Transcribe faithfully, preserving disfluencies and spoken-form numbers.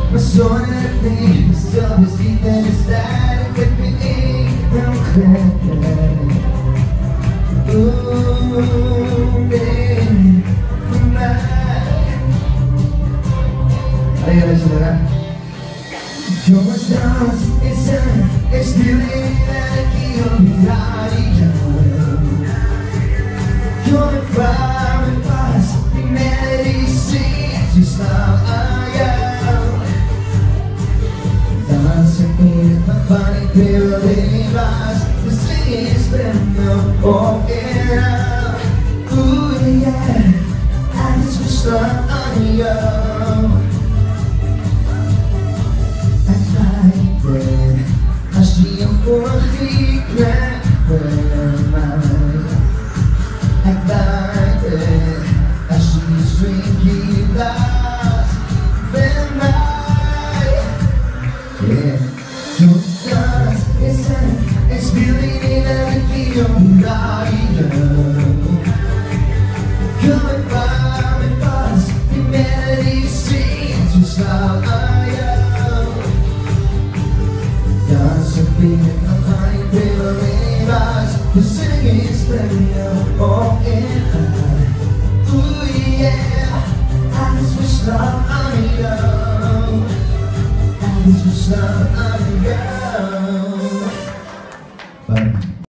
Ma sono lì, sto vestito di stare per me, non credere. Oh, baby, adesso verrà. Come stars, it's sun, it's feeling like you're behind. Come from the past, the melody sings you slow. Funny building blocks, the city's been no walking out. Ooh yeah, I just wish that on you. I find it, I see I'm for secret where mine. I find it, I see drinking glass, then mine. Yeah. It's feeling in everything you're lying. Coming from the past, the melody sings just how I am. Dancing in a funny feeling eyes, the singing is playing all in high. Ooh yeah, I just wish that I knew. I just wish that I knew.